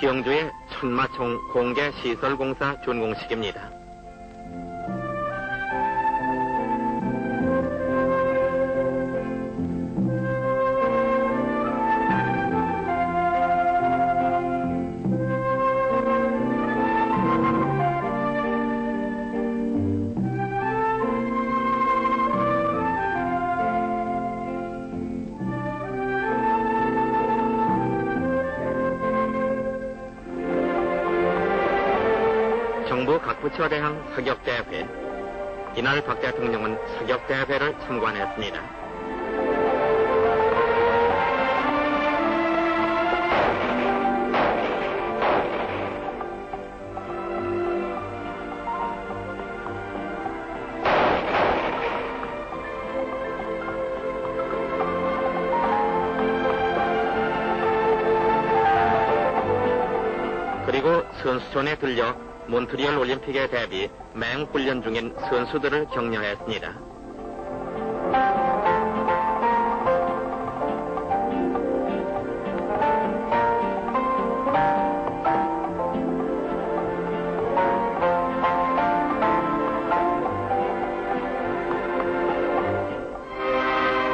기영주의 천마총 공개시설공사 준공식입니다. 정부 각 부처 대항 서격대회. 이날 박 대통령은 서격대회를 참관했습니다. 그리고 선수촌에 들려 몬트리올 올림픽에 대비 맹훈련 중인 선수들을 격려했습니다.